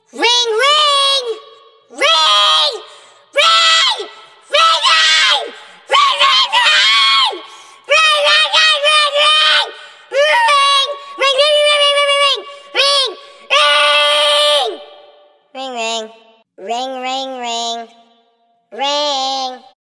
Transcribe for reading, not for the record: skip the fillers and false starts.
Ring, ring! Ring! Ring! Ring, ring! Ring, ring, ring! Ring, ring, ring, ring, ring! Ring! Ring, ring, ring, ring, ring, ring! Ring! Ring! Ring, ring. Ring, ring, ring. Ring!